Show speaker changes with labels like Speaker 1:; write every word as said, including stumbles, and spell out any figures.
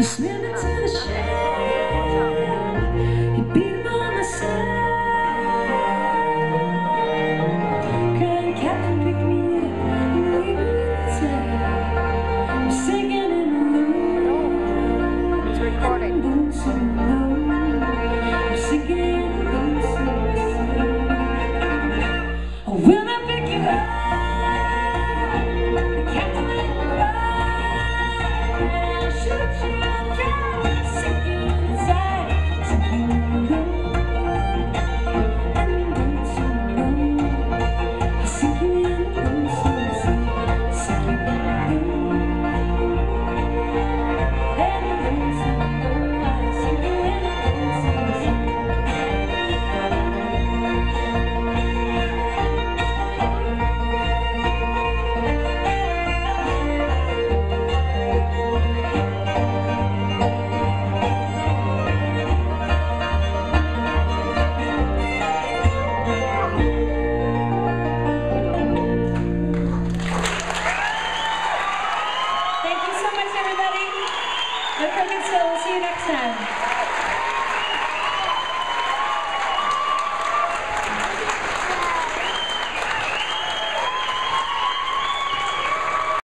Speaker 1: You slid me to the shade, you beat him on the side. Crying captain, pick me up, you leave me at the tide. You're sinking in the moon.
Speaker 2: It's recording.
Speaker 1: You're sinking in the moon. Will I pick you up? The captain let me ride. I'll shoot you down, sink you inside, sink you in the moon. And don't you know, I'll sink you in the moon, sink you in the moon. And don't you know, I'll sink you in the moon. Thank you so much, everybody. The Crooked Soul. See you next time.